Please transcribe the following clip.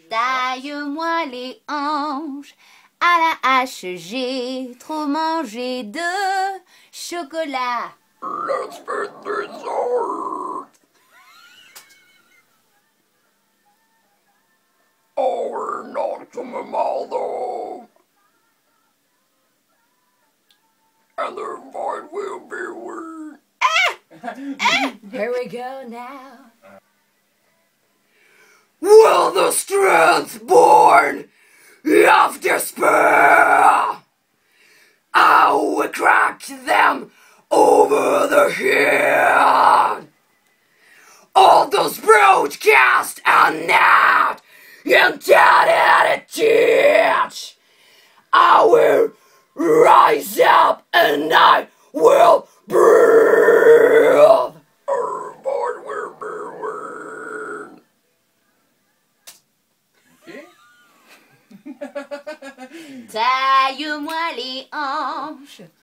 Taille-moi les hanches. À la hache, j'ai trop mangé de chocolat. Let's fit this art. Oh, we're not to my mother. And the fight will be won. Here we go now. Will the strength born of despair, I will crack them over the head. All those broadcast and net intended to teach, I will rise up and I will breathe. Our board will be win. Taille-moi les hanches.